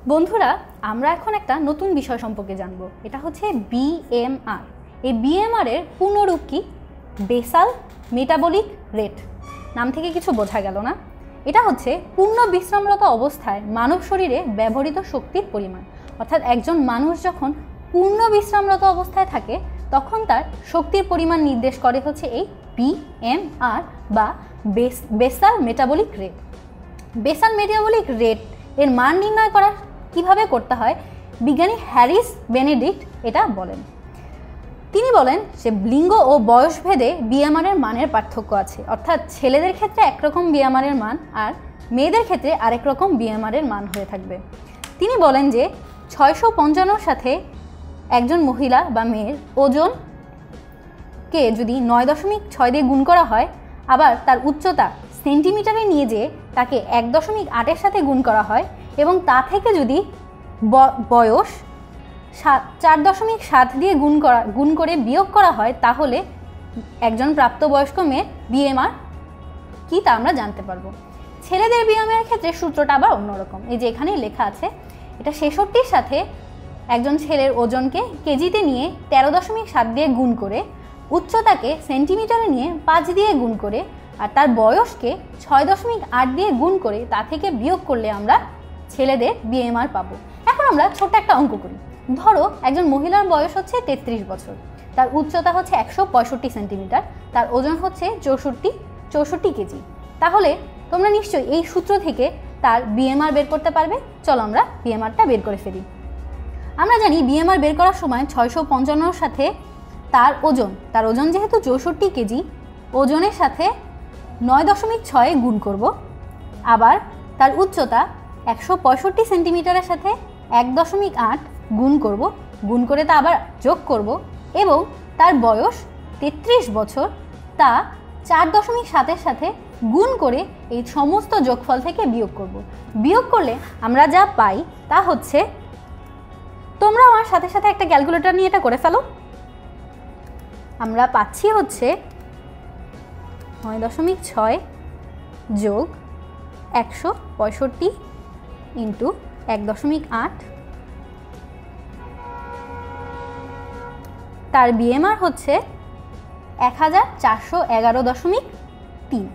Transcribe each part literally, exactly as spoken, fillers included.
বন্ধুরা আমরা এখন একটা নতুন বিষয় সম্পর্কে জানব। এটা হচ্ছে বিএমআর। এই বিএমআর এর পূর্ণরূপ কি? Basal metabolic rate. নাম থেকে কিছু বোঝা গেল না? এটা হচ্ছে পূর্ণ বিশ্রামরত অবস্থায় মানব শরীরে ব্যবহৃত শক্তির পরিমাণ। অর্থাৎ একজন মানুষ যখন পূর্ণ বিশ্রামরত অবস্থায় থাকে তখন তার শক্তির পরিমাণ নির্দেশ করে হচ্ছে এই বিএমআর বা base basal metabolic rate. Basal metabolic rate এর মান নির্ণয় করা কিভাবে করতে হয় বিজ্ঞানী হ্যারিস বেনেডিক্ট এটা বলেন। তিনি বলেন যে লিঙ্গ ও বয়স ভেদে বিএমআর এর মানের পার্থক্য আছে। অর্থাৎ ছেলেদের ক্ষেত্রে একরকম বিএমআর এর মান আর মেয়েদের ক্ষেত্রে আরেক রকম বিএমআর এর মান হয়ে থাকবে। তিনি বলেন যে ছয়শো পঞ্চান্নর সাথে একজন মহিলা বা মেয়ের ওজনকে যদি নয় দশমিক ছয় দিয়ে গুণ করা হয়, আবার তার উচ্চতা সেন্টিমিটারে নিয়ে যেয়ে তাকে এক দশমিক আটের সাথে গুণ করা হয় এবং তা থেকে যদি বয়স সাত চার দশমিক সাত দিয়ে গুণ করা গুণ করে বিয়োগ করা হয়, তাহলে একজন প্রাপ্তবয়স্ক মেয়ের বিএমআর কি তা আমরা জানতে পারবো। ছেলেদের বিএমআর এর ক্ষেত্রে সূত্রটা আবার অন্যরকম। এই যে এখানে লেখা আছে, এটা ছেষট্টির সাথে একজন ছেলের ওজনকে কেজিতে নিয়ে তেরো দশমিক সাত দিয়ে গুণ করে, উচ্চতাকে সেন্টিমিটারে নিয়ে পাঁচ দিয়ে গুণ করে, আর তার বয়সকে ছয় দশমিক আট দিয়ে গুণ করে তা থেকে বিয়োগ করলে আমরা ছেলেদের বিএমআর পাবো। এখন আমরা ছোট্ট একটা অঙ্ক করি। ধরো একজন মহিলার বয়স হচ্ছে তেত্রিশ বছর, তার উচ্চতা হচ্ছে একশো পঁয়ষট্টি সেন্টিমিটার, তার ওজন হচ্ছে চৌষট্টি চৌষট্টি কেজি। তাহলে তোমরা নিশ্চয়ই এই সূত্র থেকে তার বিএমআর বের করতে পারবে। চলো আমরা বিএমআরটা বের করে ফেলি। আমরা জানি বিএমআর বের করার সময় ছয়শো পঞ্চান্নর সাথে তার ওজন তার ওজন যেহেতু চৌষট্টি কেজি, ওজনের সাথে নয় দশমিক ছয় গুণ করব, আবার তার উচ্চতা একশো পঁয়ষট্টি সেন্টিমিটারের সাথে এক দশমিক আট গুণ করব, গুণ করে তা আবার যোগ করব, এবং তার বয়স তেত্রিশ বছর তা চার দশমিক সাতের সাথে গুণ করে এই সমস্ত যোগফল থেকে বিয়োগ করব। বিয়োগ করলে আমরা যা পাই তা হচ্ছে, তোমরা আমার সাথে সাথে একটা ক্যালকুলেটর নিয়ে এটা করে ফেলো। আমরা পাচ্ছি হচ্ছে নয় দশমিক ছয় যোগ একশো পঁয়ষট্টি ইন্টু এক দশমিক আট, তার বিএমআর হচ্ছে এক হাজার চারশো এগারো দশমিক তিন।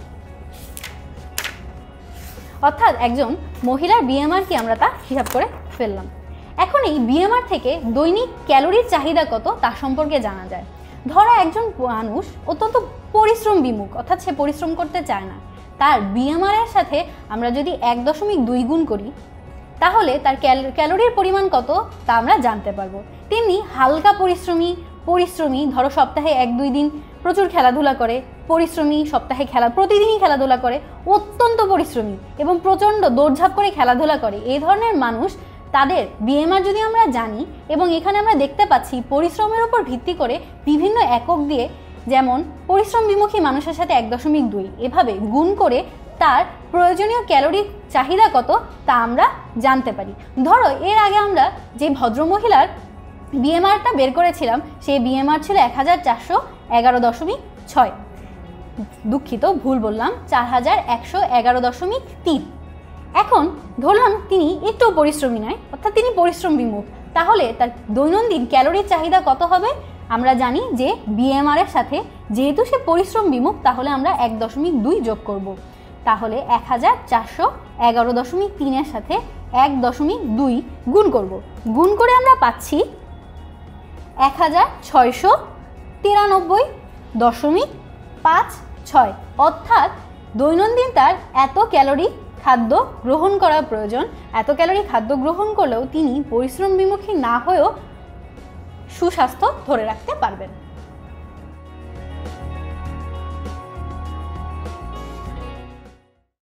অর্থাৎ একজন মহিলার বিএমআর কি আমরা তা হিসাব করে ফেললাম। এখন এই বিএমআর থেকে দৈনিক ক্যালোরির চাহিদা কত তা সম্পর্কে জানা যায়। ধরো একজন মানুষ অত্যন্ত পরিশ্রম বিমুখ, অর্থাৎ সে পরিশ্রম করতে চায় না, তার বিএমআর এর সাথে আমরা যদি এক দশমিক দুই গুণ করি তাহলে তার ক্যালোরির পরিমাণ কত তা আমরা জানতে পারবো। তেমনি হালকা পরিশ্রমী পরিশ্রমী ধরো সপ্তাহে এক দুই দিন প্রচুর খেলাধুলা করে, পরিশ্রমী সপ্তাহে খেলা প্রতিদিনই খেলাধুলা করে, অত্যন্ত পরিশ্রমী এবং প্রচণ্ড দৌড়ঝাঁপ করে খেলাধুলা করে, এই ধরনের মানুষ তাদের বিএমআর যদি আমরা জানি, এবং এখানে আমরা দেখতে পাচ্ছি পরিশ্রমের উপর ভিত্তি করে বিভিন্ন একক দিয়ে, যেমন পরিশ্রম বিমুখী মানুষের সাথে এক দশমিক দুই এভাবে গুণ করে তার প্রয়োজনীয় ক্যালোরি চাহিদা কত তা আমরা জানতে পারি। ধরো এর আগে আমরা যে ভদ্রমহিলার বিএমআরটা বের করেছিলাম সেই বিএমআর ছিল এক হাজার চারশো এগারো দশমিক ছয়, দুঃখিত ভুল বললাম, চার হাজার একশো এগারো দশমিক তিন। এখন ধরলাম তিনি একটু পরিশ্রমী নয়, অর্থাৎ তিনি পরিশ্রম বিমুখ, তাহলে তার দৈনন্দিন ক্যালোরির চাহিদা কত হবে? আমরা জানি যে বিএমআর এর সাথে যেহেতু সে পরিশ্রম বিমুখ, তাহলে আমরা এক দশমিক দুই যোগ করব, তাহলে এক হাজার চারশো এগারো দশমিক তিনের সাথে এক দশমিক দুই গুণ করব, গুণ করে আমরা পাচ্ছি এক হাজার ছয়শো তিরানব্বই দশমিক পাঁচ ছয়। অর্থাৎ দৈনন্দিন তার এত ক্যালোরি খাদ্য গ্রহণ করা প্রয়োজন। এত ক্যালোরি খাদ্য গ্রহণ করলেও তিনি পরিশ্রম বিমুখী না হয়েও সুস্বাস্থ্য ধরে রাখতে পারবেন।